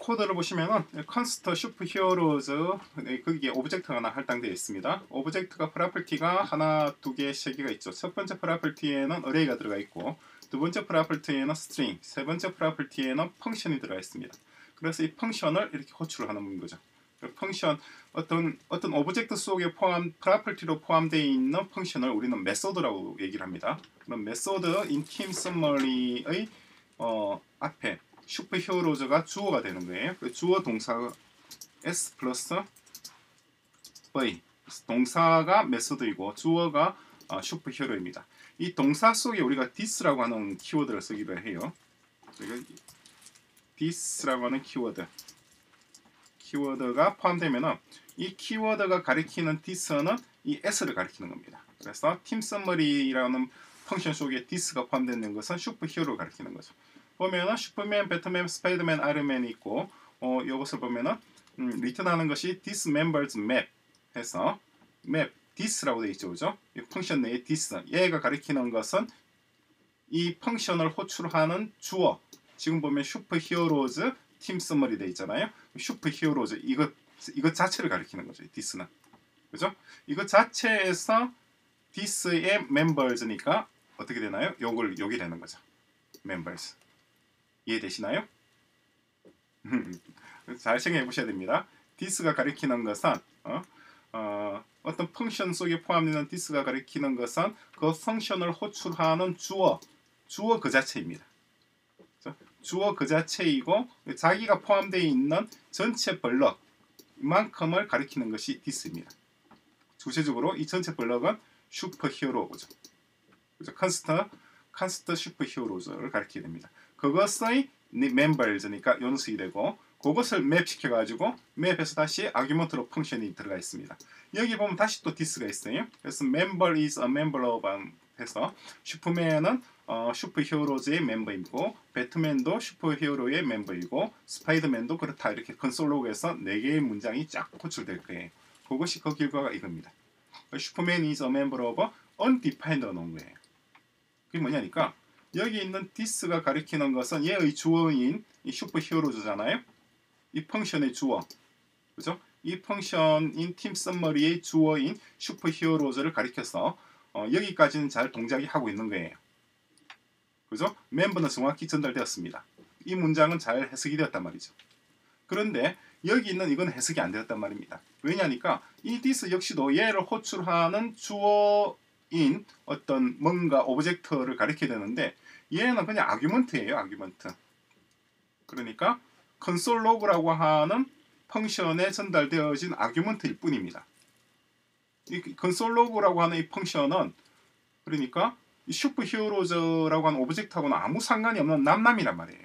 코드를 보시면은 const 슈퍼히어로즈 거기에 오브젝트가 하나 할당되어 있습니다. 오브젝트가 프로퍼티가 하나, 두 개, 세 개가 있죠. 첫 번째 프로퍼티에는 array가 들어가 있고, 두 번째 프로퍼티에는 string, 세 번째 프로퍼티에는 펑션이 들어가 있습니다. 그래서 이 펑션을 이렇게 호출을 하는 거죠. 펑션 어떤 오브젝트 속에 프로퍼티로 포함되어 있는 펑션을 우리는 메소드라고 얘기를 합니다. 그럼 메소드 in team summary의 앞에 슈퍼히어로즈가 주어가 되는 거예요. 주어 동사 s 플러스 v, 동사가 메소드이고 주어가 슈퍼히어로입니다. 이 동사 속에 우리가 this라고 하는 키워드를 쓰기로 해요. this라고 하는 키워드가 포함되면은 이 키워드가 가리키는 this는 이 s를 가리키는 겁니다. 그래서 team summary라는 펑션 속에 this가 포함되는 것은 슈퍼히어로를 가리키는 거죠. 보면은 슈퍼맨, 배트맨, 스파이더맨, 아이언맨이 있고 이것을 보면은 리턴하는 것이 this members map 해서 map this라고 되어 있죠, 그죠? 이 펑션 내에 this 얘가 가리키는 것은 이 펑션을 호출하는 주어. 지금 보면 슈퍼히어로즈 팀 서머리 되어 있잖아요. 슈퍼히어로즈 이것 자체를 가리키는 거죠, this는, 그죠? 이것 자체에서 this의 members니까 어떻게 되나요? 요게 되는 거죠, members. 이해되시나요? 잘 생각해 보셔야 됩니다. this가 가리키는 것은 어떤 펑션 속에 포함되는 this가 가리키는 것은 그 펑션을 호출하는 주어 그 자체입니다. 주어 그 자체이고 자기가 포함되어 있는 전체 블럭만큼을 가리키는 것이 this입니다. 구체적으로 이 전체 블럭은 슈퍼히어로죠. 그죠? 컨스트 슈퍼히어로즈를 가리키게 됩니다. 그것의 members니까 요 녀석이 되고, 그것을 맵시켜가지고 맵에서 다시 아규먼트로 펑션이 들어가 있습니다. 여기 보면 다시 또 this가 있어요. 그래서 member is a member of 해서 슈퍼맨은 슈퍼히어로즈의 멤버이고, 배트맨도 슈퍼히어로의 멤버이고, 스파이더맨도 그렇다. 이렇게 컨솔 로그에서 4개의 문장이 쫙 호출될 거예요. 그것이 그 결과가 이겁니다. 슈퍼맨 is a member of undefined가 나온 거예요. 그게 뭐냐니까 여기 있는 this가 가리키는 것은 얘의 주어인 이 슈퍼히어로즈잖아요. 이 펑션의 주어, 그죠? 이 펑션인 팀 썸머리의 주어인 슈퍼히어로즈를 가리켜서 여기까지는 잘 동작이 하고 있는 거예요. 그죠? 멤버는 정확히 전달되었습니다. 이 문장은 잘 해석이 되었단 말이죠. 그런데 여기 있는 이건 해석이 안 되었단 말입니다. 왜냐니까 이 this 역시도 얘를 호출하는 주어인 어떤 뭔가 오브젝트를 가리켜야 되는데 얘는 그냥 아규먼트예요. 아규먼트. 그러니까 컨솔 로그라고 하는 펑션에 전달되어진 아규먼트일 뿐입니다. 이 컨솔 로그라고 하는 이 펑션은 그러니까 이 슈퍼히어로즈라고 하는 오브젝트하고는 아무 상관이 없는 남남이란 말이에요.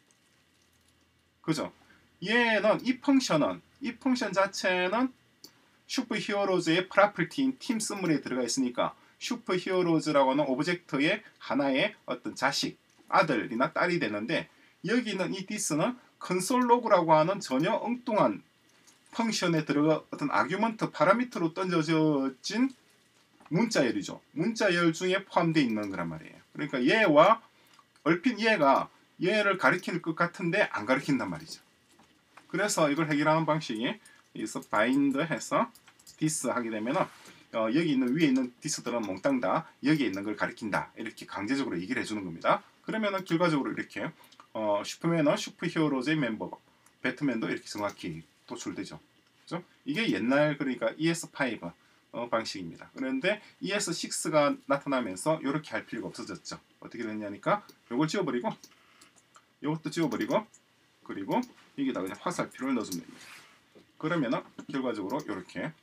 그죠? 얘는 이 펑션 자체는 슈퍼히어로즈의 프로퍼티인 팀 서머리에 들어가 있으니까 슈퍼히어로즈라고 하는 오브젝트의 하나의 어떤 자식, 아들이나 딸이 되는데, 여기 있는 이 this는 컨솔 로그라고 하는 전혀 엉뚱한 펑션에 들어가 어떤 아규먼트 파라미터로 던져진 문자열이죠. 문자열 중에 포함되어 있는 거란 말이에요. 그러니까 얘와 얼핏 얘가 얘를 가리킬 것 같은데 안 가리킨단 말이죠. 그래서 이걸 해결하는 방식이 여기서 bind 해서 this 하게 되면은 여기 있는 위에 있는 this들은 몽땅 다 여기에 있는 걸 가리킨다. 이렇게 강제적으로 얘기를 해주는 겁니다. 그러면은 결과적으로 이렇게 슈퍼맨은 슈퍼히어로즈의 멤버, 배트맨도 이렇게 정확히 도출되죠. 그죠? 이게 옛날 그러니까 ES5 방식입니다. 그런데 ES6가 나타나면서 이렇게 할 필요가 없어졌죠. 어떻게 됐냐니까 요걸 지워버리고 요것도 지워버리고 그리고 여기다 그냥 화살표를 넣어주면 됩니다. 그러면은 결과적으로 이렇게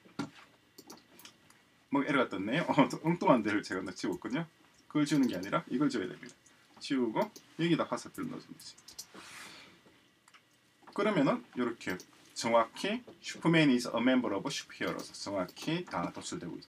뭐 에러가 떴네요. 엉뚱한 데를 제가 지웠거든요. 그걸 지우는 게 아니라 이걸 지워야 됩니다. 지우고 여기다 화살표를 넣어주면 되죠. 그러면은 이렇게 정확히 슈퍼맨 is a member of 슈퍼히어로즈 정확히 다 도출되고 있죠.